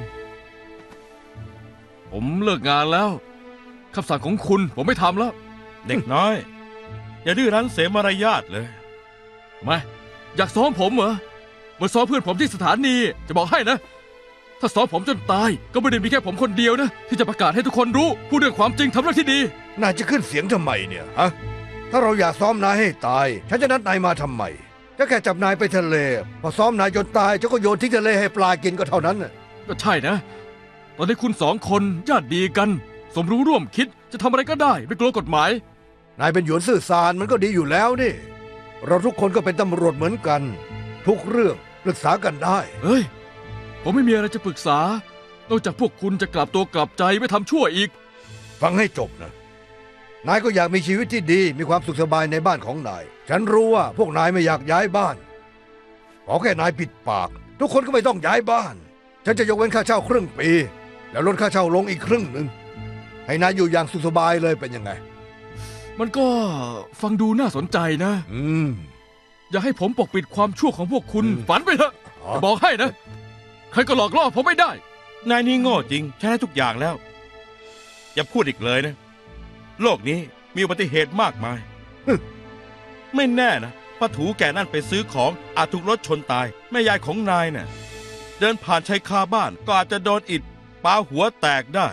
ผมเลิกงานแล้วคำสั่งของคุณผมไม่ทำแล้วเด็กน้อยอย่าดื้อรั้นเสียมารยาทเลยไม่อยากซ้อมผมเหรอมาซ้อมเพื่อนผมที่สถานีจะบอกให้นะถ้าซ้อมผมจนตายก็ไม่ได้มีแค่ผมคนเดียวนะที่จะประกาศให้ทุกคนรู้พูดเรื่องความจริงทำเรื่องที่ดีนายจะขึ้นเสียงทำไมเนี่ยฮะถ้าเราอยากซ้อมนายให้ตายฉันจะนัดนายมาทำไมก็แค่จับนายไปทะเลพอซ้อมนายจนตายฉันก็โยนทิ้งทะเลให้ปลากินก็เท่านั้นก็ใช่นะตอนนี้คุณสองคนญาติดีกันสมรู้ร่วมคิดจะทำอะไรก็ได้ไม่กลัวกฎหมายนายเป็นหยวนซื่อซานมันก็ดีอยู่แล้วนี่ เราทุกคนก็เป็นตำรวจเหมือนกัน ทุกเรื่องปรึกษากันได้เฮ้ย ผมไม่มีอะไรจะปรึกษา นอกจากพวกคุณจะกลับตัวกลับใจไม่ทำชั่วอีกฟังให้จบนะ นายก็อยากมีชีวิตที่ดีมีความสุขสบายในบ้านของนาย ฉันรู้ว่าพวกนายไม่อยากย้ายบ้านขอแค่นายปิดปาก ทุกคนก็ไม่ต้องย้ายบ้าน ฉันจะยกเว้นค่าเช่าครึ่งปี แล้วลดค่าเช่าลงอีกครึ่งหนึ่งให้นายอยู่อย่างสุขสบายเลยเป็นยังไงมันก็ฟังดูน่าสนใจนะอืมอย่าให้ผมปกปิดความชั่วของพวกคุณฝันไปเถอะบอกให้นะ ใครก็หลอกล่อผมไม่ได้นายนี่โง่จริงใช้ได้ทุกอย่างแล้ว อย่าพูดอีกเลยนะ โลกนี้มีอุบัติเหตุมากมาย ไม่แน่นะป้าถูแก่นั่นไปซื้อของอาจถูกรถชนตายแม่ยายของนายเนี่ยเดินผ่านชายคาบ้านก็อาจจะโดนอิฐปาหัวแตกได้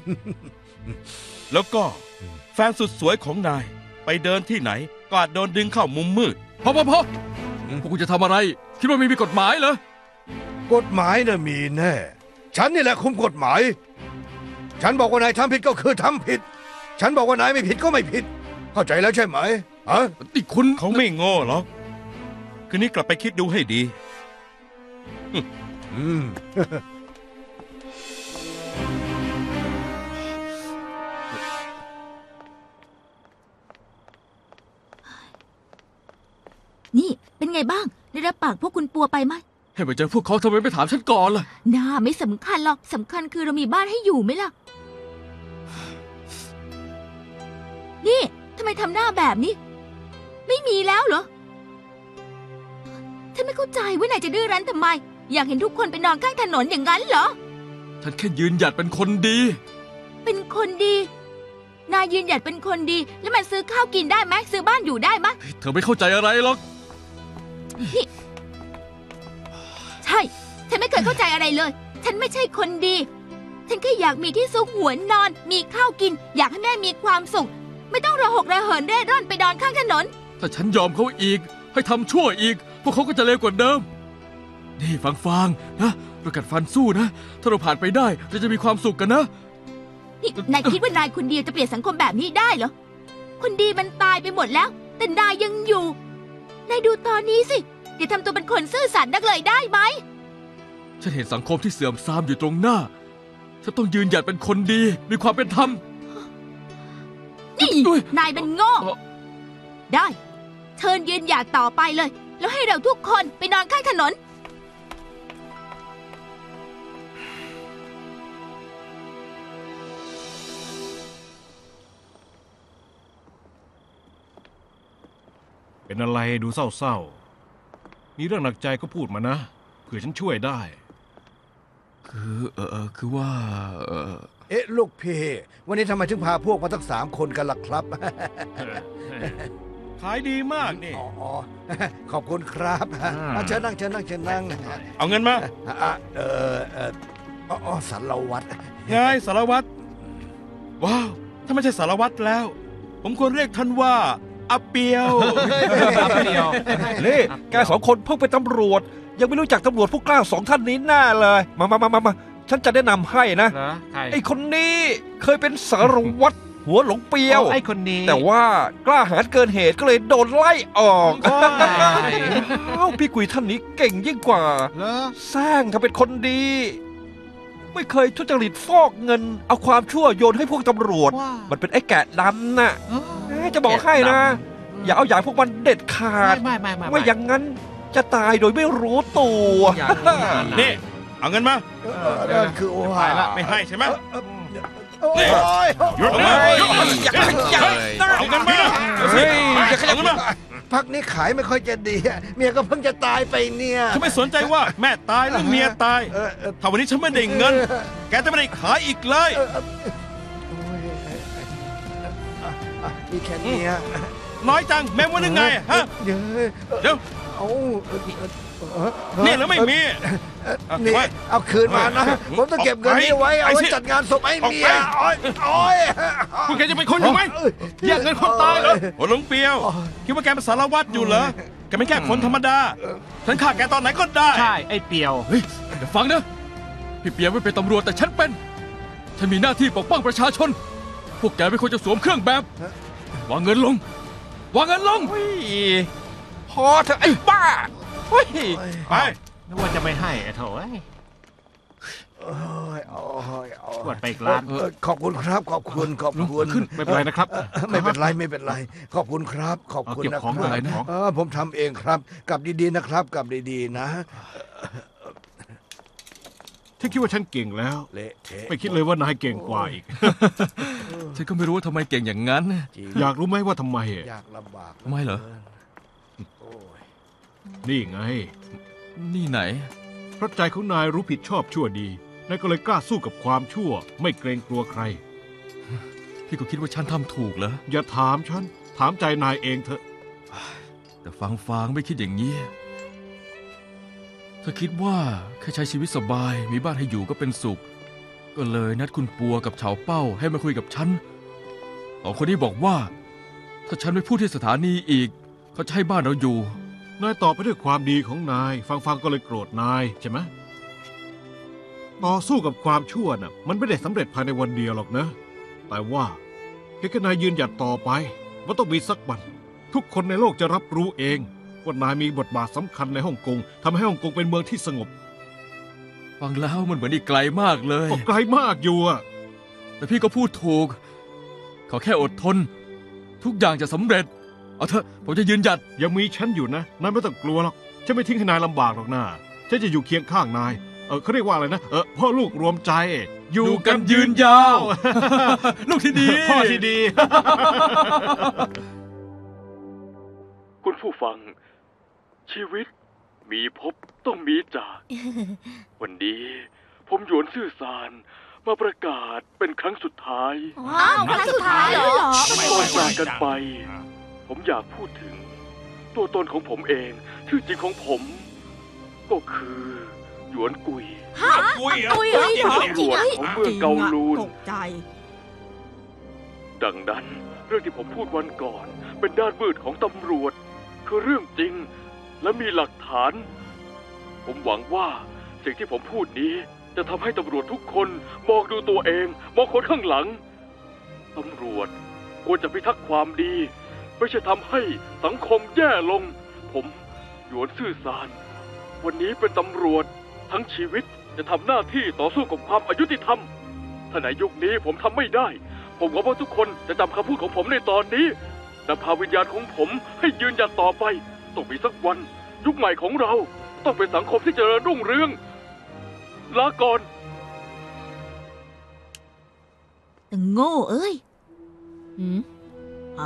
แล้วก็แฟนสุดสวยของนายไปเดินที่ไหนก็อาจโดนดึงเข้ามุมมืดพอพอพอพวกคุณจะทำอะไร คิดว่าไม่มีกฎหมายเหรอกฎหมายน่ะมีแน่ ฉันนี่แหละคุมกฎหมาย ฉันบอกว่านายทำผิดก็คือทำผิด ฉันบอกว่านายไม่ผิดก็ไม่ผิด เข้าใจแล้วใช่ไหมฮะนี่คุณเขาไม่โง่หรอกคืนนี้กลับไปคิดดูให้ดีอืมนี่เป็นไงบ้างได้รับปากพวกคุณปัวไปไหมให้ไปเจอพวกเขาทำไมไม่ถามฉันก่อนล่ะน่าไม่สำคัญหรอกสำคัญคือเรามีบ้านให้อยู่ไหมล่ะ นี่ทำไมทำหน้าแบบนี้ ไม่มีแล้วเหรอฉันไม่เข้าใจว่านายจะดื้อรั้นทำไม อยากเห็นทุกคนไปนอนข้างถนนอย่างนั้นเหรอฉันแค่ยืนหยัดเป็นคนดีเป็นคนดี นายยืนหยัดเป็นคนดี แล้วมันซื้อข้าวกินได้ไหมซื้อบ้านอยู่ได้ไหมเธอไม่เข้าใจอะไรหรอกนี่ใช่ฉันไม่เคยเข้าใจอะไรเลย ฉันไม่ใช่คนดี ฉันแค่อยากมีที่ซุกหัวนอน มีข้าวกิน อยากให้แม่มีความสุข ไม่ต้องระหกระเหินเร่ร่อนไปนอนข้างถนนถ้าฉันยอมเขาอีกให้ทำชั่วอีก พวกเขาก็จะเลวกว่าเดิม นี่ฟังฟังนะเรากัดฟันสู้นะ ถ้าเราผ่านไปได้เราจะมีความสุขกันนะนี่นายคิดว่านายคนเดียวจะเปลี่ยนสังคมแบบนี้ได้เหรอ คนดีมันตายไปหมดแล้ว แต่นายยังอยู่ นายดูตอนนี้สิ อย่าทำตัวเป็นคนซื่อสัตย์นักเลยได้ไหมฉันเห็นสังคมที่เสื่อมทรามอยู่ตรงหน้า ฉันต้องยืนหยัดเป็นคนดี มีความเป็นธรรมนี่นายเป็นโง่ ได้ เชิญยืนหยัดต่อไปเลย แล้วให้เราทุกคนไปนอนข้างถนนเป็นอะไรดูเศร้าๆมีเรื่องหนักใจก็พูดมานะเผื่อฉันช่วยได้คือเออเออคือว่าเออเอ๊ะลูกพี่วันนี้ทำไมถึงพาพวกมาตั้งสามคนกันล่ะครับขายดีมากนี่อ๋อ ขอบคุณครับอ่ะเชิญนั่งเชิญนั่งเชิญนั่งเอาเงินมาอ่ะเออเอออ๋อสารวัตรไงสารวัตรว้าวถ้าไม่ใช่สารวัตรแล้ว ผมควรเรียกท่านว่าอาเปียวอาเปียวนี่แกสองคนเพิ่งเป็นตำรวจ ยังไม่รู้จักตำรวจผู้กล้าสองท่านนี้แน่เลยมามามามามาฉันจะแนะนำให้นะไอ้คนนี้เคยเป็นสารวัตรหัวหลงเปียวไอ้คนนี้แต่ว่ากล้าหาญเกินเหตุก็เลยโดนไล่ออกเอ้าพี่กุยท่านนี้เก่งยิ่งกว่าสร้างทำเป็นคนดี ไม่เคยทุจริตฟอกเงิน เอาความชั่วโยนให้พวกตำรวจ มันเป็นไอ้แกะดำน่ะจะบอกให้นะ อย่าเอาอย่างพวกมันเด็ดขาดไม่ไม่ไม่ไม่อย่างนั้นจะตายโดยไม่รู้ตัวนี่เอาเงินมานั่นคือโอ้ยไม่ให้ใช่ไหมโอ้ยหยุดมาเอาเงินมาเฮ้ยเอาเงินมาพักนี้ขายไม่ค่อยจะดีเมียก็เพิ่งจะตายไปเนี่ยฉันไม่สนใจว่าแม่ตายหรือเมียตายถ้าวันนี้ฉันไม่ได้เงินแกจะไม่ได้ขายอีกเลยมีแค่นี้น้อยจังแม่ว่ายังไงฮะเดี๋ยวเอาเนี่ยแล้วไม่มีนี่เอาคืนมานะผมต้องเก็บเงินนี้ไว้เอาไว้จัดงานศพไอ้เมียโอ้ยโอ้ยพวกแกจะเป็นคนอยู่ไหมแย่งเงินคนตายเหรอโอ้หลงเปียวคิดว่าแกเป็นสารวัตรอยู่เหรอแกไม่แค่คนธรรมดาฉันฆ่าแกตอนไหนก็ได้ใช่ไอ้เปียวเฮ้ยเดี๋ยวฟังนะพี่เปียวไม่เป็นตำรวจแต่ฉันเป็นฉันมีหน้าที่ปกป้องประชาชนพวกแกไม่ควรจะสวมเครื่องแบบวางเงินลงวางเงินลงพอเถอะไอ้บ้าเฮ้ยไปนึกว่าจะไม่ให้ไอ้โถ่เอ้ยโอ้ยโอ้ยโอ้ยกวดไปอีกร้านเออขอบคุณครับ ขอบคุณ ขอบคุณไม่เป็นไรนะครับเออไม่เป็นไร ไม่เป็นไร ขอบคุณครับ ขอบคุณเอาเก็บนะของคด้วยรับอะไรนะเออผมทำเองครับ กลับดีๆนะครับ กลับดีๆนะที่คิดว่าฉันเก่งแล้วเละเทะไม่คิดเลยว่านายเก่งกว่าอีกฉันก็ไม่รู้ว่าทำไมเก่งอย่างนั้นจริงอยากรู้ไหมว่าทำไมอะอยากลำบากทำไมเหรอโอ้ยนี่ไงนี่ไหนเพราะใจของนายรู้ผิดชอบชั่วดีนายก็เลยกล้าสู้กับความชั่ว ไม่เกรงกลัวใครพี่ก็คิดว่าฉันทำถูกเหรออย่าถามฉัน ถามใจนายเองเถอะแต่ฟังฟางไม่คิดอย่างนี้ถ้าคิดว่าแค่ใช้ชีวิตสบายมีบ้านให้อยู่ก็เป็นสุข ก็เลยนัดคุณปัวกับเฉาเป้าให้มาคุยกับฉันสองคนนี้บอกว่า ถ้าฉันไม่พูดที่สถานีอีกเขาจะให้บ้านเราอยู่นายตอบไปด้วยความดีของนาย ฟังฟังก็เลยโกรธนายใช่ไหมต่อสู้กับความชั่วน่ะ มันไม่ได้สำเร็จภายในวันเดียวหรอกนะ แต่ว่าแค่นายยืนหยัดต่อไปว่าต้องมีสักวันทุกคนในโลกจะรับรู้เองว่านายมีบทบาทสำคัญในฮ่องกงทำให้ฮ่องกงเป็นเมืองที่สงบฟังแล้วมันเหมือนอีกไกลมากเลยก็ไกลมากอยู่อะแต่พี่ก็พูดถูกเขาแค่อดทน ทุกอย่างจะสำเร็จ เอาเถอะผมจะยืนหยัดยังมีฉันอยู่นะนายไม่ต้องกลัวหรอกฉันไม่ทิ้งให้นายลำบากหรอกนะฉันจะอยู่เคียงข้างนายเออเขาเรียกว่าอะไรนะเออพ่อลูกรวมใจอยู่กันยืนยาว ลูกที่ดีพ่อที่ดีคุณผู้ฟัง ชีวิตมีพบต้องมีจาก วันนี้ผมหยวนซื่อซานมาประกาศเป็นครั้งสุดท้ายอ้าวครั้งสุดท้ายเหรอก่อนจากกันไป ผมอยากพูดถึง ตัวตนของผมเองชื่อจริงของผม ก็คือหยวนกุยกุยเหรอกุยเหรอตำรวจของเมืองเกาลูนตกใจดังนั้นเรื่องที่ผมพูดวันก่อน เป็นด้านมืดของตำรวจ คือเรื่องจริงและมีหลักฐาน ผมหวังว่าสิ่งที่ผมพูดนี้จะทำให้ตำรวจทุกคนมองดูตัวเองมองคนข้างหลังตำรวจควรจะพิทักษ์ความดี ไม่ใช่ทำให้สังคมแย่ลง ผมหยวนซื่อซานวันนี้เป็นตำรวจทั้งชีวิตจะทำหน้าที่ต่อสู้กับความอายุติธรรมถ้าในยุคนี้ผมทำไม่ได้ ผมหวังว่าทุกคนจะจำคำพูดของผมในตอนนี้นำพาวิญญาณของผมให้ยืนหยัดต่อไปต้องมีสักวันยุคใหม่ของเราต้องเป็นสังคมที่เจริญรุ่งเรืองลาก่อนแต่โง่เอ้ยหืมอ้าว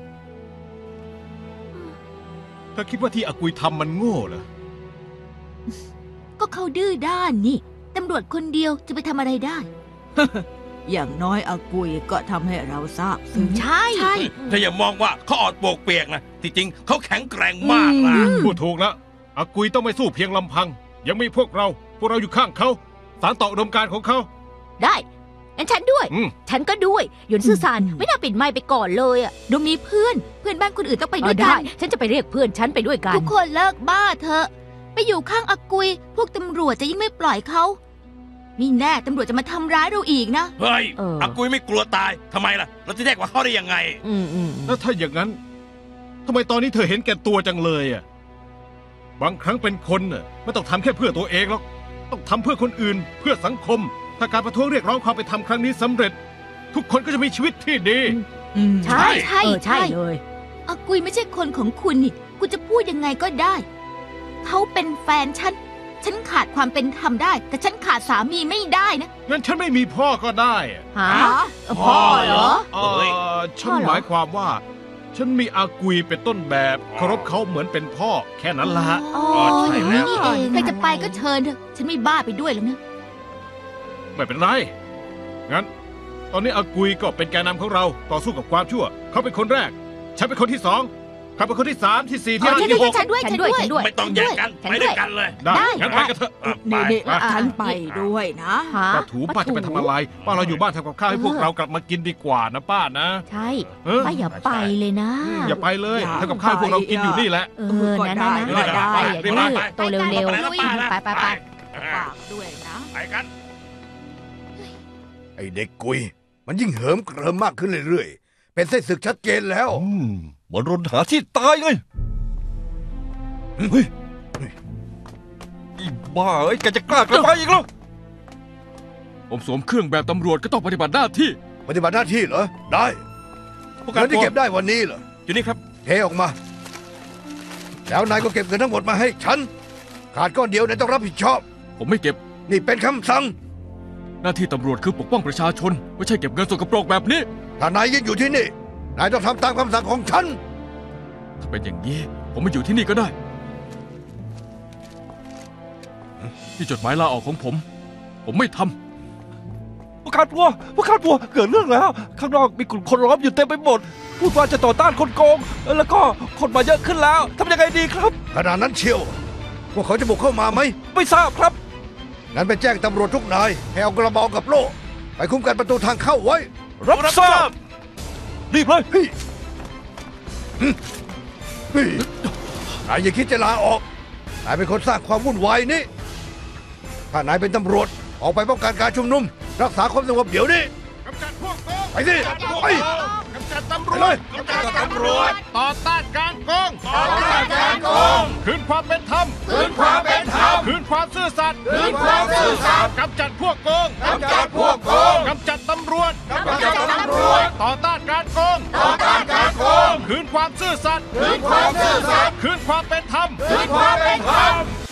ถ้าคิดว่าที่อากุยทำมันโง่เหรอก็เขาดื้อด้านนี่ ตำรวจคนเดียวจะไปทำอะไรได้อย่างน้อยอากุยก็ทำให้เราทราบซึ้งใช่ใช่ถ้าอย่ามองว่าเขาออดโปกเปียกนะที่จริงเขาแข็งแกร่งมากนะพูดถูกแล้วอากุยต้องไม่สู้เพียงลำพัง ยังมีพวกเรา พวกเราอยู่ข้างเขาสารต่ออุดมการณ์ของเขาได้งั้นฉันด้วยอืมฉันก็ด้วยหยวนซื่อซานไม่น่าปิดไมค์ไปก่อนเลยอ่ะดูมีเพื่อน เพื่อนบ้านคนอื่นต้องไปเอาด้วยกัได้นฉันจะไปเรียกเพื่อนฉันไปด้วยกันทุกคนเลิกบ้าเถอะ ไปอยู่ข้างอากุย พวกตำรวจจะยิ่งไม่ปล่อยเขามีแน่ตำรวจจะมาทำร้ายเราอีกนะเฮ้ยเอออากุยไม่กลัวตายทำไมล่ะ เราจะแยกว่าเขาได้ยังไงอืมอืมแล้วถ้าอย่างนั้นทำไมตอนนี้เธอเห็นแก่ตัวจังเลยอ่ะบางครั้งเป็นคนน่ะไม่ต้องทำแค่เพื่อตัวเองหรอกต้องทำเพื่อคนอื่น เพื่อสังคม ถ้าการประท้วงเรียกร้องความเป็นธรรมครั้งนี้สำเร็จ ทุกคนก็จะมีชีวิตที่ดีใช่ใช่เออใช่ใช่เลยอากุยไม่ใช่คนของคุณนี่คุณจะพูดยังไงก็ได้ เขาเป็นแฟนฉัน ฉันขาดความเป็นธรรมได้ แต่ฉันขาดสามีไม่ได้นะงั้นฉันไม่มีพ่อก็ได้อะฮะพ่อเหรอเออฉันหมายความว่า ฉันมีอากุยเป็นต้นแบบเคารพเขาเหมือนเป็นพ่อแค่นั้นละอ๋อใช่อย่างแล้นี้วนี่เองใครจะไปก็เชิญเถอะ ฉันไม่บ้าไปด้วยแล้วนะไม่เป็นไร งั้น ตอนนี้อากุยก็เป็นแกนนำของเราต่อสู้กับความชั่ว เขาเป็นคนแรก ฉันเป็นคนที่สองเขาเป็นคนที่สามที่สี่ที่อ๋อห้าฉันที่หด้วยกฉันด้วยฉัฉันนด้ด้ววย ยฉันด้วยไม่ต้องแยกกันฉันไปด้วยด้วยกันเลยได้ได้งั้นไปกันเถอะอ่ะไปนี่ไปๆฉันไปด้วยนะฮะป้าถูป้าจะไปทำอะไรป้าเราอยู่บ้านทำกับข้าวให้พวกเรากลับมากินดีกว่านะป้านะใช่เออป้าอย่าไปเลยนะอย่าไปเลยอย่าทำกับข้าวให้พวกเรากินอยู่นี่แหละเออนะนะนะได้ไปอย่ารีบดื้ไปอโตเร็วไปแล้วป้านะๆไปไปไปฝากด้วยนะไปกันไอเด็กกุย มันยิ่งเหิมเกริมมากขึ้นเรื่อยเป็นเส้นศึกชัดเจนแล้วอืมเหมือนรนหาที่ตายไงเฮ้ยอีบ้าเอ้ยแกจะกล้าเกินไปอีกเหรอผมสวมเครื่องแบบตำรวจก็ต้องปฏิบัติหน้าที่ปฏิบัติหน้าที่เหรอ ได้ผู้การเงินที่ปัวเก็บได้วันนี้เหรออยู่นี่ครับเทออกมา แล้วนายก็เก็บเงินทั้งหมดมาให้ฉัน ขาดก้อนเดียวนายต้องรับผิดชอบผมไม่เก็บนี่เป็นคำสั่งหน้าที่ตำรวจคือปกป้องประชาชน ไม่ใช่เก็บเงินสกปรกแบบนี้ถ้านายยังอยู่ที่นี่ นายต้องทำตามคำสั่งของฉันถ้าเป็นอย่างนี้ ผมไม่อยู่ที่นี่ก็ได้นี่จดหมายลาออกของผม ผมไม่ทำผู้การปัวผู้การปัวเกิดเรื่องแล้ว ข้างนอกมีกลุ่มคนล้อมอยู่เต็มไปหมด พูดว่าจะต่อต้านคนโกง แล้วก็คนมาเยอะขึ้นแล้วทำยังไงดีครับขณะนั้นเชียว พวกเขาจะบุกเข้ามาไหมไม่ทราบครับงั้นไปแจ้งตำรวจทุกนายให้เอากระบอกกับโล่ไปคุ้มกันประตูทางเข้าไว้รับทราบรีบเลยเฮ้ยเฮ้ยนายอย่าคิดจะลาออก นายเป็นคนสร้างความวุ่นวายนี้ ถ้านายเป็นตำรวจออกไปป้องกันการชุมนุม รักษาความสงบเดี๋ยวนี้กำจัดพวกโกงไปสิไปกำจัดตำรไปวเลจยกำจัดตำรวจ ต่อต้านการโกงต่อต้านการโกงคืนความเป็นธรรมคืนความเป็นธรรมคืนความซื่อสัตย์คืนความซื่อสัตย์กำจัดพวกโกงกำจัดพวกโกงกำจัดตำรวจกำจัดตำรวจต่อต้านการโกงต่อต้านการโกงคืนความซื่อสัตย์คืนความซื่อสัตย์คืนความเป็นธรรมคืนความเป็นธรรม